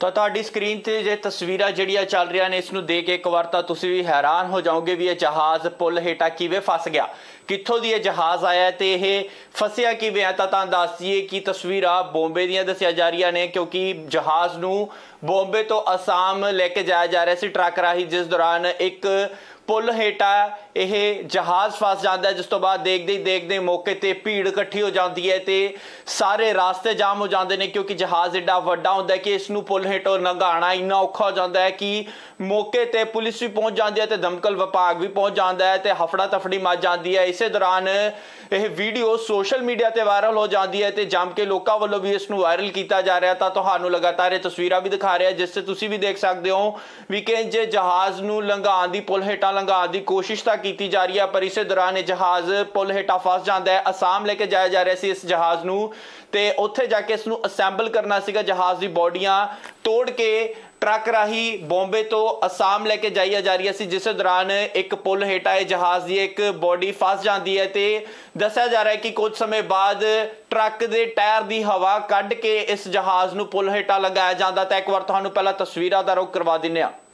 ਤਾਂ ਤੁਹਾਡੀ ਸਕਰੀਨ ਤੇ ਜੇ ਤਸਵੀਰਾਂ ਜਿਹੜੀਆਂ ਚੱਲ ਰਹੀਆਂ ਨੇ ਇਸ ਨੂੰ ਦੇਖ ਕੇ ਇੱਕ ਵਾਰ ਤਾਂ ਤੁਸੀਂ ਵੀ ਹੈਰਾਨ ਹੋ ਜਾਓਗੇ ਵੀ ਇਹ ਜਹਾਜ਼ ਪੁੱਲ ਹੇਠਾਂ ਕਿਵੇਂ ਫਸ ਗਿਆ, ਕਿੱਥੋਂ ਦੀ ਇਹ ਜਹਾਜ਼ ਆਇਆ ਤੇ ਇਹ ਫਸਿਆ ਕਿਵੇਂ ਆ। ਤਾਂ ਤੁਹਾਨੂੰ ਦੱਸ ਦਈਏ ਕਿ ਤਸਵੀਰਾਂ ਬੰਬੇ ਦੀਆਂ ਦੱਸੀਆਂ ਜਾ ਰਹੀਆਂ ਨੇ, ਕਿਉਂਕਿ ਜਹਾਜ਼ ਨੂੰ ਬੰਬੇ ਤੋਂ ਅਸਾਮ ਲੈ ਕੇ ਜਾਇਆ ਜਾ ਰਿਹਾ ਸੀ ਟਰੱਕ ਰਾਹੀਂ, ਜਿਸ ਦੌਰਾਨ ਇੱਕ ਪੁੱਲ ਹੇਠਾਂ ਇਹ ਜਹਾਜ਼ ਫਸ ਜਾਂਦਾ ਹੈ। ਜਿਸ ਤੋਂ ਬਾਅਦ ਦੇਖਦੇ ਹੀ ਦੇਖਦੇ ਮੌਕੇ ਤੇ ਭੀੜ ਇਕੱਠੀ ਹੋ ਜਾਂਦੀ ਹੈ ਤੇ ਸਾਰੇ ਰਾਸਤੇ ਜਾਮ ਹੋ ਜਾਂਦੇ ਨੇ, ਕਿਉਂਕਿ ਜਹਾਜ਼ ਏਡਾ ਵੱਡਾ ਹੁੰਦਾ ਹੈ ਕਿ ਇਸ ਨੂੰ ਪੁੱਲ ਹੇਠੋਂ ਲੰਘਾਉਣਾ ਇੰਨਾ ਔਖਾ ਹੋ ਜਾਂਦਾ ਹੈ ਕਿ ਮੌਕੇ ਤੇ ਪੁਲਿਸ ਵੀ ਪਹੁੰਚ ਜਾਂਦੀ ਹੈ ਤੇ ਦਮਕਲ ਵਿਭਾਗ ਵੀ ਪਹੁੰਚ ਜਾਂਦਾ ਹੈ ਤੇ ਹਫੜਾ ਤਫੜੀ ਮਚ ਜਾਂਦੀ ਹੈ। ਇਸੇ ਦੌਰਾਨ ਇਹ ਵੀਡੀਓ ਸੋਸ਼ਲ ਮੀਡੀਆ ਤੇ ਵਾਇਰਲ ਹੋ ਜਾਂਦੀ ਹੈ ਤੇ ਜੰਮ ਕੇ ਲੋਕਾਂ ਵੱਲੋਂ ਵੀ ਇਸ ਨੂੰ ਵਾਇਰਲ ਕੀਤਾ ਜਾ ਰਿਹਾ। ਤਾਂ ਤੁਹਾਨੂੰ ਲਗਾਤਾਰ ਇਹ ਤਸਵੀਰਾਂ ਵੀ ਦਿਖਾ ਰਿਹਾ, ਜਿਸ ਤੇ ਤੁਸੀਂ ਵੀ ਦੇਖ ਸਕਦੇ ਹੋ ਵੀ ਕਿ ਜੇ ਜਹਾਜ਼ ਨੂੰ ਲੰਘਾਉਣ ਦੀ, ਪੁੱਲ ਹੇਠਾਂ ਲੰਘਾਉਣ ਦੀ ਕੋਸ਼ਿਸ਼ ਤਾਂ ਕੀਤੀ ਜਾ ਰਹੀ ਹੈ, ਪਰ ਇਸੇ ਦੌਰਾਨ ਇਹ ਜਹਾਜ਼ ਪੁੱਲ ਹੇਠਾਂ ਫਸ ਜਾਂਦਾ ਹੈ। ਅਸਾਮ ਲੈ ਕੇ ਜਾਇਆ ਜਾ ਰਿਹਾ ਸੀ ਇਸ ਜਹਾਜ਼ ਨੂੰ ਤੇ ਉੱਥੇ ਜਾ ਕੇ ਇਸ ਨੂੰ ਅਸੈਂਬਲ ਕਰਨਾ ਸੀਗਾ, ਜਹਾਜ਼ ਦੀ ਬੋਡੀਆਂ ਤੋੜ ਕੇ ਟਰੱਕ ਰਾਹੀਂ ਬੰਬੇ ਤੋਂ ਅਸਾਮ ਲੈ ਕੇ ਜਾਈਆਂ ਜਾ ਰਹੀਆਂ ਸੀ। ਜਿਸ ਦੌਰਾਨ ਇੱਕ ਪੁੱਲ ਹੇਠਾਂ ਇਹ ਜਹਾਜ਼ ਦੀ ਇੱਕ ਬੋਡੀ ਫਸ ਜਾਂਦੀ ਹੈ ਤੇ ਦੱਸਿਆ ਜਾ ਰਿਹਾ ਹੈ ਕਿ ਕੁਝ ਸਮੇਂ ਬਾਅਦ ਟਰੱਕ ਦੇ ਟਾਇਰ ਦੀ ਹਵਾ ਕੱਢ ਕੇ ਇਸ ਜਹਾਜ਼ ਨੂੰ ਪੁੱਲ ਹੇਠਾਂ ਲਗਾਇਆ ਜਾਂਦਾ। ਤਾਂ ਇੱਕ ਵਾਰ ਤੁਹਾਨੂੰ ਪਹਿਲਾਂ ਤਸਵੀਰਾਂ ਦਾ ਰੁਖ ਕਰਵਾ ਦਿੰਦੇ ਹਾਂ।